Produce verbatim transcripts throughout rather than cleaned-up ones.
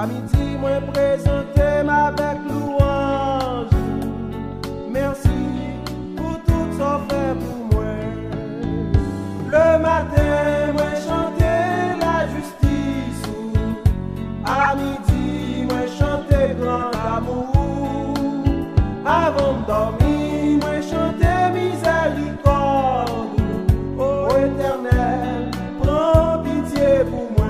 À midi, moi présenter avec louange. Merci pour tout ça fait pour moi. Le matin, moi chanter la justice. À midi, moi chanter grand amour. Avant de dormir, moi chanter miséricorde. Ô Éternel, prends pitié pour moi.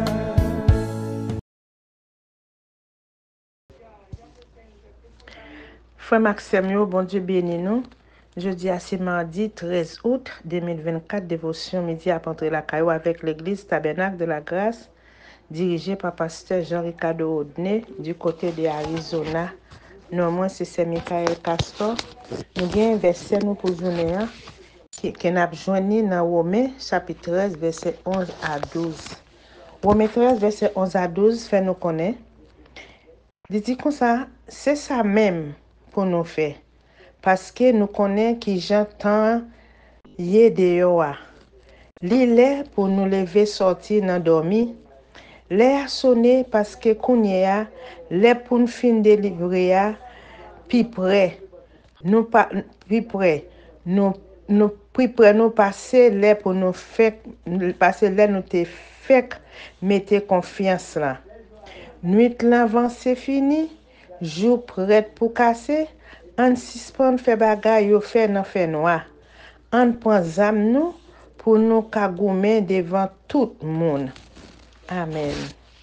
Frère Maxime, bon Dieu béni nous. Jeudi à ce mardi treize août deux mille vingt-quatre, dévotion midi à Pentre la Caillou avec l'église Tabernacle de la Grâce, dirigée par pasteur Jean-Ricardo Odné du côté de Arizona. Non, moi c'est Michael Castor. Nous avons un verset nous pour journée qui qui n'a joint dans Romains chapitre treize verset onze à douze. Romains treize verset onze à douze fait nous connaître. Il dit comme ça, c'est ça même pour nous faire. Parce que nous connaissons qui j'entends yé dehors. L'île est pour nous lever sortir dans dormi. L'air sonné parce que kounya l'air pour nous fin délivrer puis près. Nous pas puis près. Nous nous puis près nous passer l'air pour nous faire passer l'air nous te fait mettre confiance là. Nuit l'avant c'est fini, jour prêt pour casser, on suspend fait bagay yo fait dans fait noir. On prend zam nous pour nous kagoumer devant tout le monde. Amen.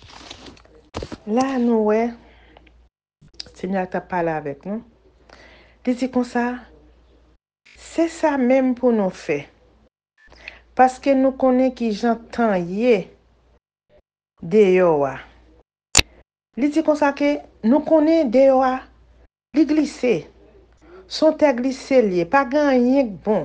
Là nous ouais, Seigneur t'a parlé avec nous. Il dit comme ça, c'est ça même pour nous faire. Parce que nous connaissons qui j'entends yé dehors. Il dit comme ça que nous connaissons dehors, li glissé. Son terre glissé lié, pas gagné bon.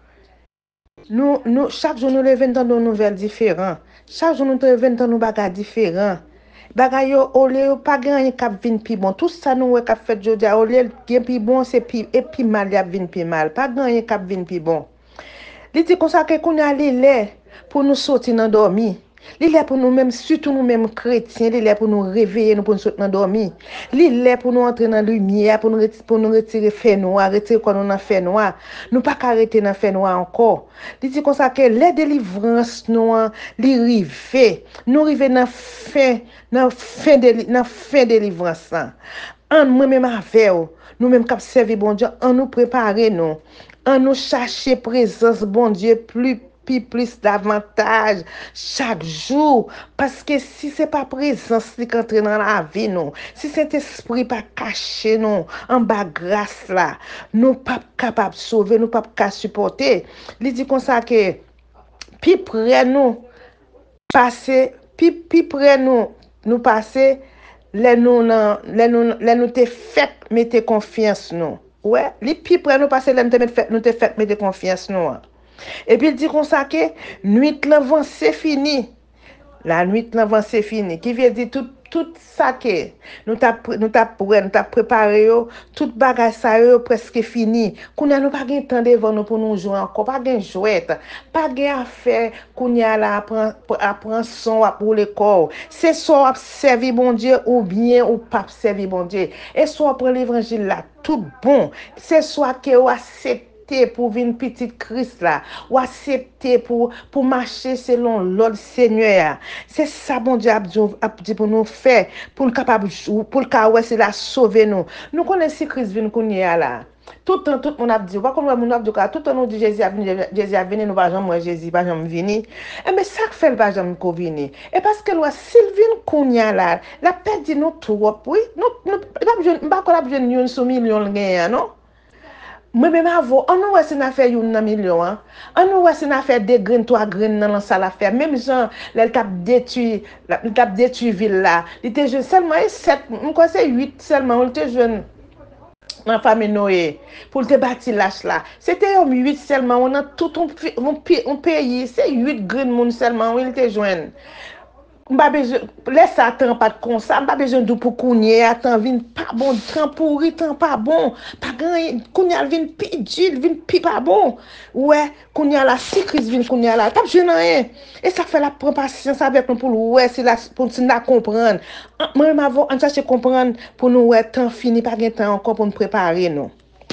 Nous, nous, chaque jour nous levons dans nos nouvelles différentes. Chaque jour nous levons dans nos bagages différents. Bagay yo ole yo pas gagné cap vinn pi bon. Tout ça nous cap fait jodi a ole gen pi bon c'est pi et pi mal y a vinn pi mal. Pas gagné cap vinn pi bon. Li dit comme ça que qu'on a li pour nous sortir dans dormi. Li est pour nous même surtout nous même chrétiens, li est pour nous réveiller nous pour nous sortir dans dormi. Li est pour nous entrer dans lumière, pour nous pour nous retirer fait noir, retirer quoi nous dans fait noir. Nous pas arrêter dans fait noir encore. Li dit comme ça que les délivrances nous li rivé. Nous rivé dans fin dans fin de dans fin délivrance là. En moi même avec nous même cap servir bon Dieu, en nous préparer nous. En nous chercher présence bon Dieu plus puis plus davantage chaque jour parce que si c'est pas présence qui entre dans la vie nous si cet esprit pas caché nous en bas grâce là nous pas capable sauver nous pas capable supporter il dit comme ça que puis près nous passer puis puis près nous nous passer les nous les nous les nous te fait mettre confiance nous ouais les puis près nous passer les nous te fait nous te fait mettre confiance nous. Et puis il dit comme ça que nuit l'avant c'est fini. La nuit l'avant c'est fini. Qui veut dire tout tout ça que nous t'a nous t'a nous t'a préparé yo, tout bagage ça yo presque fini. Kounya nous pas gain temps devant nous pour nous jouer encore, pas gain jouet, pas gain affaire kounya là apprend apprend son pour le corps. C'est soit servir bon Dieu ou bien ou pas servir bon Dieu. Et soit pour l'évangile là tout bon. C'est soit que ou accepter pour venir petit Christ là ou accepter pour pour marcher selon l'ordre Seigneur. C'est ça bon Dieu a dit pour nous faire pour capable pour le cas c'est la sauver nous. Nous connaissons Christ vient connait là. Tout le temps tout monde a dit pas comme on a dit tout le temps nous dit Jésus a venu Jésus a venu nous pas jamais Jésus pas jamais venir. Et mais ça fait le pas jamais ko venir. Et parce que loi Sylvine Kounia là, la perdu nous trop oui, nous nous pas besoin pas qu'on a besoin une sous million gain non. Moi même avant on nous c'est une affaire une million hein on nous c'est une affaire deux graines trois graines dans ça l'affaire même gens les cap détruit le cap détruit ville là il était jeune seulement sept on quoi c'est huit seulement on était jeune dans famille Noé pour te bâtir l'âge là c'était huit seulement on a tout on on pays c'est huit graines monde seulement on était jeune M'pas besoin laisse attendre pas comme ça, m'pas besoin de pour kounye, attend vinn pas bon, temps pourri, temps pas bon, pas grand kounye vinn pi dil, vinn pi pas bon. Ouais, kounye la si crise vinn kounye la, pas besoin rien. Et ça fait la prendre patience avec nous pour ouais, c'est la pour nous comprendre. Moi m'avons on cherche comprendre pour nous ouais, temps fini pas gain temps encore pour nous préparer nous.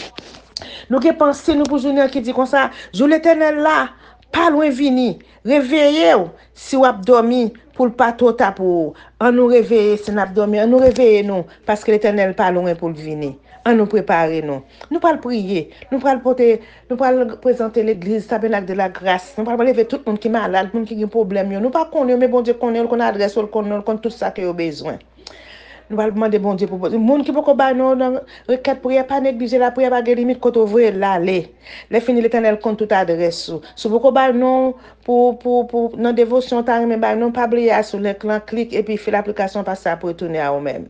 Nous qui penser nous pour journée qui dit comme ça, jour l'Éternel là, pas loin vini, réveillez-vous si vous avez dormi pour le pas trop tard pour on nous réveiller si nous avons dormi, on nous réveiller nous parce que l'Éternel pas loin pour le venir. On nous préparer nous. Nous pas le prier, nous pas le porter, nous pas le présenter l'église tabernacle de la grâce. Nous pas lever tout le monde qui est malade, tout le monde qui a un problème, nous pas connaître mais bon Dieu connaît qu'on adresse on connaît tout ça que a besoin. Nous allons demander bon Dieu pour le monde qui peut pas non requête prière pas négliger la prière pas limite quand ouvrir l'aller les fini l'Éternel compte toute adresse si vous pas non pour pour pour dans dévotion ta mais non pas oublier sur l'écran clique et puis fait l'application parce que ça pour retourner à vous-même.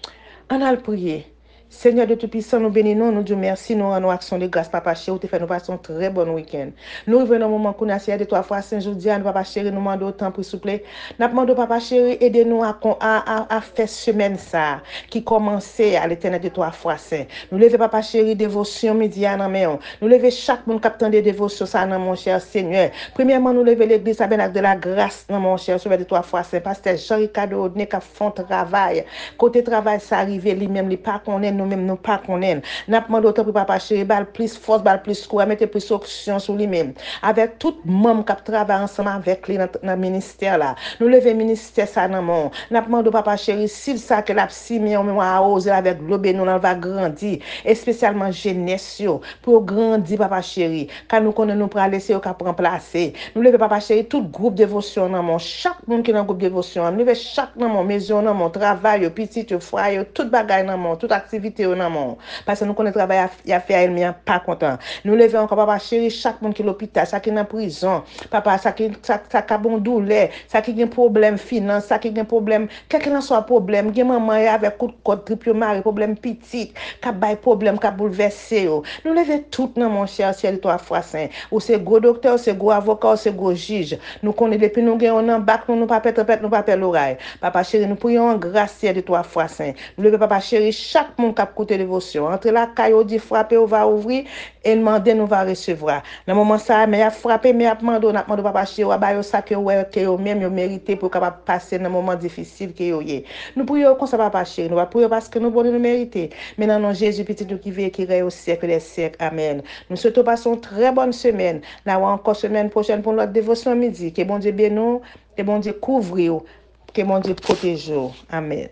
On a le prier. Seigneur de Tout-Puissant, nous bénissons, nous disons merci, nous rendons action de grâce, Papa chéri, tu fais nous passer un très bon week-end. Nous revenons au moment qu'on a essayé de trois fois Saint-Jeudi, Papa chéri, nous demandons autant pour s'il vous plaît. Nous demandons, Papa chéri, aidez-nous à, à, à, à faire semaine ça, qui commençait à l'éternel de trois fois Saint. Nous levons, Papa chéri, dévotion média dans maison. Nous levons chaque monde captant de dévotion ça dans mon cher Seigneur. Premièrement, nous levons l'église tabernacle de la grâce dans mon cher Seigneur de trois fois Saint. Pasteur Jean-Ricardo Odné qui font travail. Côté travail, ça arrive lui-même, il pas connaît nous-mêmes, nous pas connaît. N'a pas demandé pour Papa chéri, bal plus force, bal plus quoi, mettez plus option sur lui-même. Avec tout membre qui travaille ensemble avec lui dans le ministère là. Nous levons ministère ça dans mon. N'a pas demandé Papa chéri, s'il ça que la psymie on va oser avec l'eau nous on va grandir et spécialement jeunesse pour grandir Papa chéri. Quand nous connaissons nous pour laisser au cap remplacer. Nous levons Papa chéri tout groupe dévotion dans mon, chaque monde qui dans groupe dévotion, nous levons chaque dans mon maison dans mon travail, petit foyer, toute bagaille dans mon, toute activité dans mon. Parce que nous connaissons travail à faire mais pas content. Nous levons encore Papa chéri chaque monde qui l'hôpital, ça qui dans prison, papa ça qui ça ça qui bon douleur, ça qui a problème finance, ça qui a problème, quel que soit problème, gen maman avec coup de code triple mari, problème petit, qui bail problème, qui bouleverser. Nous levons tout dans mon cher ciel toi fois saint. Ou c'est gros docteur, c'est gros avocat, c'est gros juge. Nous connaissons depuis nous gagnons en bac, nous pas pète pète, nous pas pète l'oreille. Papa chéri, nous prions en grâce de toi fois saint. Nous levons Papa chéri chaque monde qui a côté dévotion. Entre la caillou dit frapper, on va ouvrir et demander nous va recevoir. Dans moment ça, mais a frapper, mais a demander, on a demandé Papa chéri, on va ça que ouais que yo même yo mérité pour capable passer dans moment difficile que yo yé. Nous prions comme ça Papa chéri, nous va prier parce que nous bon nous mériter. Mais dans nom Jésus petit nous qui vit qui règne au siècle des siècles. Amen. Nous souhaitons passer une très bonne semaine. Là encore semaine prochaine pour notre dévotion midi. Que bon Dieu bénisse nous, que bon Dieu couvre nous, que bon Dieu protège nous. Amen.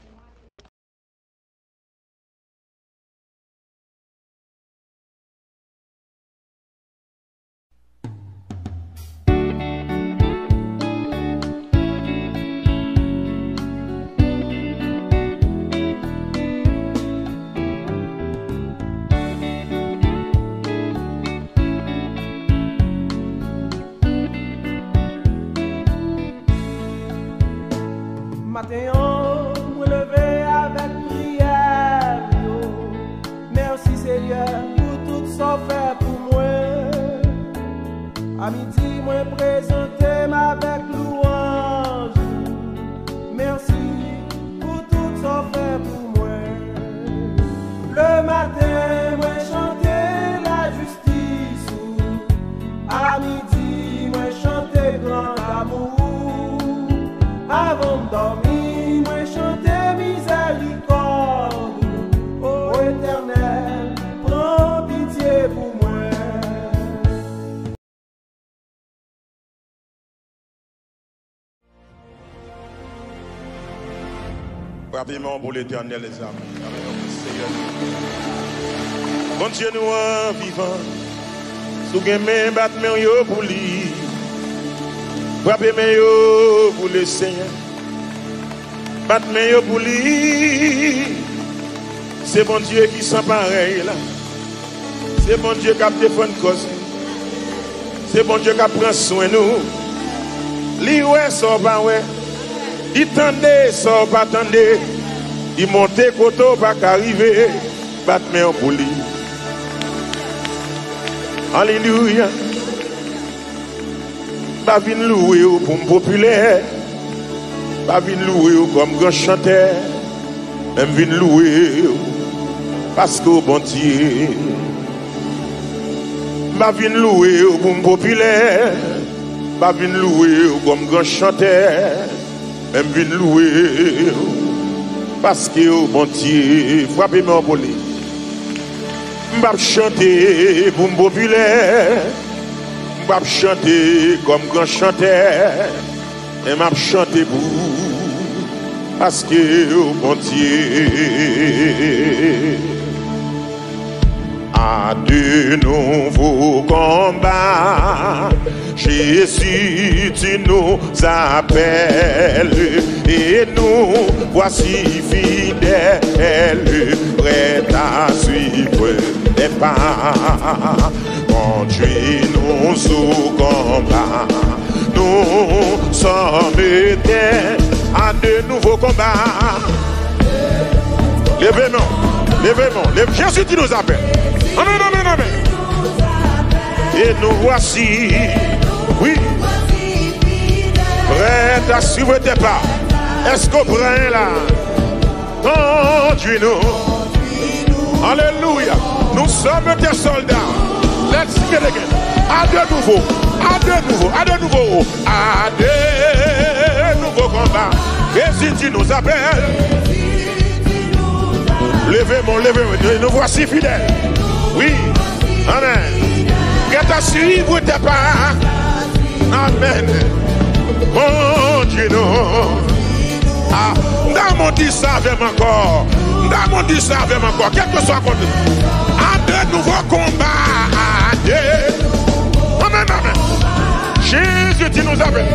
Matin, on me lever avec prière. Merci Seigneur pour tout ça fait pour moi. À midi, moi présenter avec louange. Merci pour tout ça fait pour moi. Le matin, moi chanter la justice. À midi, moi chanter grand amour. Avant de dormir, moi chanter miséricorde. Ô Éternel, prends pitié pour moi. Rapidement pour l'Éternel, les âmes. Bon Dieu, nous en vivant, sous gamin battement yo pour lui. Frappez mes yo pour le Seigneur. Battement yo pour lui. C'est bon Dieu qui sent pareil là. C'est bon Dieu qui a défendu cause. C'est bon Dieu qui prend soin de nous. Li ouais ça pas ouais. Il tendait ça pas tendait. Il montait koto pas arriver. Battement pour lui. Alléluia. Pas vin louer pour me populaire. Pas venir louer comme grand chanteur, même venir louer parce que bon Dieu. Pas venir louer comme populaire, pas venir louer comme grand chanteur, même venir louer parce que bon Dieu. Frappez-moi en volée. Pas chanter comme populaire, pas chanter comme grand chanteur. Et m'a chanté pour parce que au bon Dieu à de nouveaux combats. Jésus, tu nous appelles et nous voici fidèles, prêts à suivre tes pas. Conduis-nous au combat. Nous sommes des à de nouveaux combats. Levez-nous, levez-nous, levez. Jésus qui nous appelle. Amen, amen, amen. Et nous voici, oui, prêts à suivre tes pas. Est-ce qu'on prend là? Conduis-nous. Alléluia. Nous sommes tes soldats. Let's sing it again. À de nouveau. À de nouveau, à de nouveau, à de nouveaux combats. Jésus, tu nous appelles. Levez-moi, levez-moi, nous voici fidèles. Oui, amen. Qu'est-ce à suivre tes pas? Amen. Mon Dieu, non. Ah, dans mon dit ça avec encore. Dans mon dit ça avec encore. Quel que soit contre. À de nouveaux combats. À de. Amen, amen. Jésus, tu nous appelles.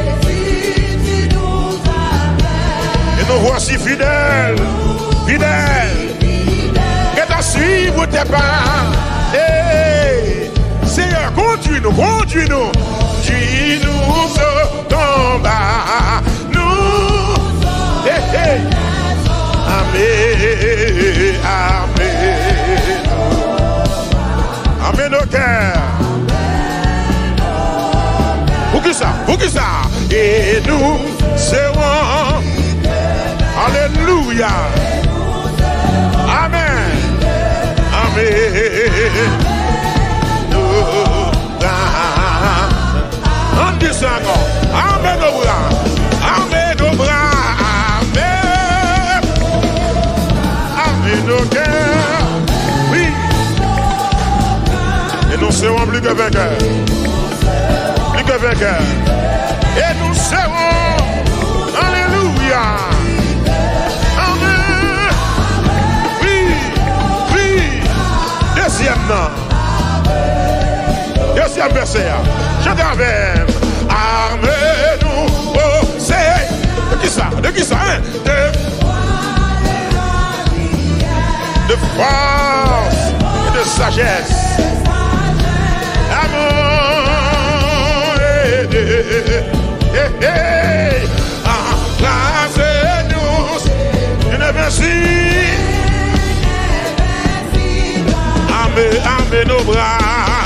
Et nous voici fidèles. Fidèles. Et à suivre tes pas. Hey, Seigneur, conduis-nous, conduis-nous. Conduis-nous au combat. Nous. Hey, hey. Amen. Amen. Amen au cœur. Pour qui ça? Pour qui ça? Et nous serons. Alléluia. Amen. Amen. On dit ça encore. Amen au bras. Amen au bras. Amen. Amen au cœur. Oui. Et nous serons plus que vainqueurs. Plus que vainqueurs. Et nous serons. Alléluia. Amen. Oui. Oui. Deuxième nom. Deuxième verset. Chantez avec. Armez-nous. Oh, c'est. De qui ça? De qui ça? Hein? De. De force et de sagesse. Amour et de. Hey, hey. Embrassez-nous. Une merci. Amen, amen nos bras.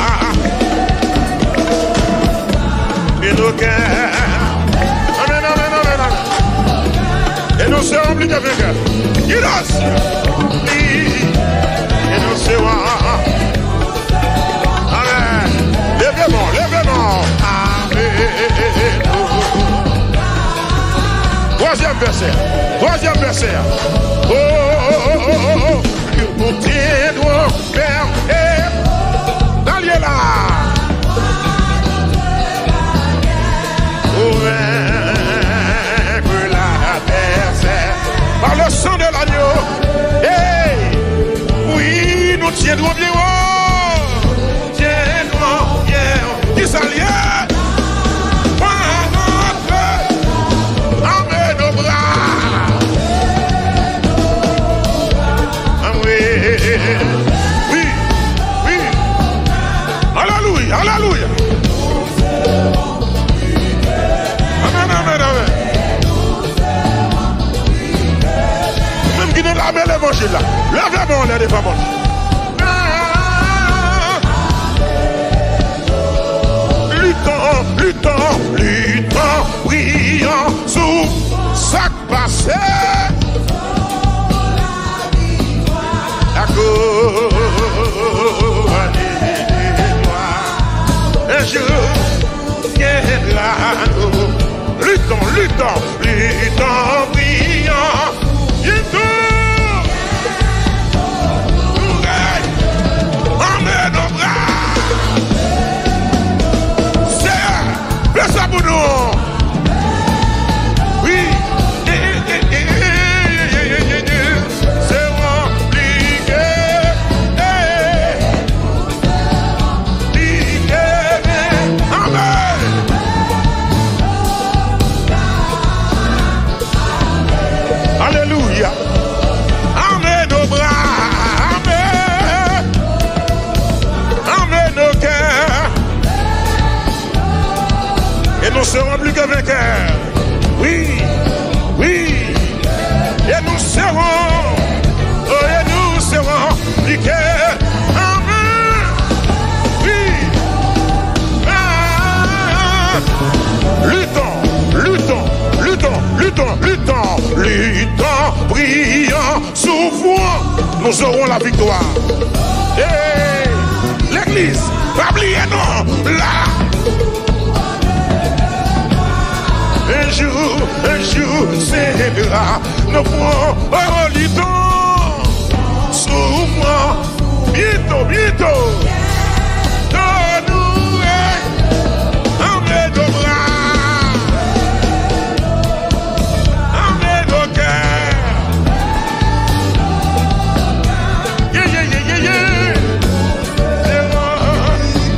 Et nos cœurs. Amen, amen, amen, amen. Et nous serons plus que vainqueurs. Guide-nous. Et nous serons. Amen. Levez-moi, levez-moi. Amen. Troisième verset. Troisième verset. Oh, oh, oh, oh, oh. Nous tiendrons ferme et dans lieu là. Pour vaincre l'adversaire par le sang de l'agneau. Hey, oui, nous tiendrons bien haut. Tiendrons bien haut. Qui s'allie? Oui, oui. Alléluia, alléluia. Amen, amen, amen. Même qui ne l'a pas l'évangile là. Levez-moi les deux femmes. Luttons, luttons, luttons, prions sous Ça passe. D'accord. Un jour viendra nous. Luttons, luttons, luttons, prions. Bientôt. Fais ça pour nous. Oui. C'est compliqué. Amen. Alléluia. Amen nos bras. Amen. Amen nos cœurs. Et nous serons plus que vainqueurs. Oui, oui. Et nous serons, oh, et nous serons plus que amen. Oui. Ah. Luttons, luttons, luttons, luttons, luttons, luttons, prions, souffrons. Nous aurons la victoire. Et l'église, pas oublier non, là. Un jour, un jour, c'est là. Nous pourrons, oh, luttons, souffrons, bientôt, bientôt. Donne-nous, amène nos bras, amène nos cœurs. Yeah, yeah, yeah, yeah, yeah. C'est moi.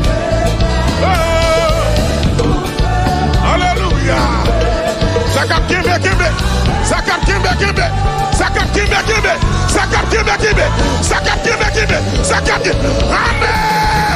Oh. Alléluia. Sakap Kimbe Kimbe, Sakap Kimbe Kimbe, Sakap Kimbe Kimbe, Sakap Kimbe Kimbe, Sakap Kimbe Kimbe, Sakap Kimbe. Amen.